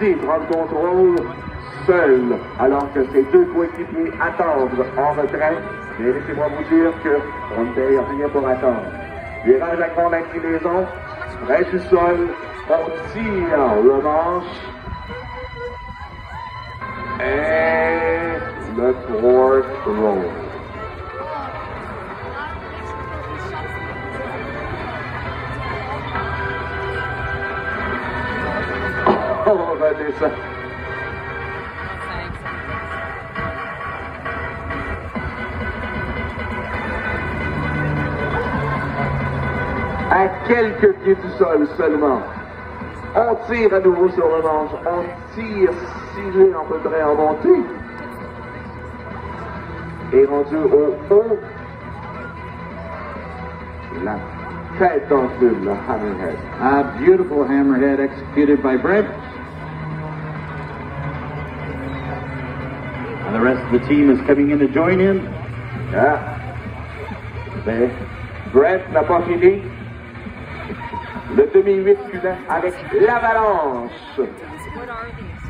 décidé de prendre contrôle seul, alors que ses deux coéquipiers attendent en retrait. Mais laissez-moi vous dire qu'on ne paye rien pour attendre. Virage à grande inclinaison, près du sol, on tire le manche. Et le fourth roll. On va descendre. À quelques pieds du sol seulement. On tire à nouveau sur le manche. On tire 6 lieues à peu près en montée. Et rendu au haut. La tête d'enflure, le hammerhead. A beautiful hammerhead executed by Brent. And the rest of the team is coming in to join in. Ah. Mais Brent n'a pas fini. Le demi-8 avec l'avalanche. What are these?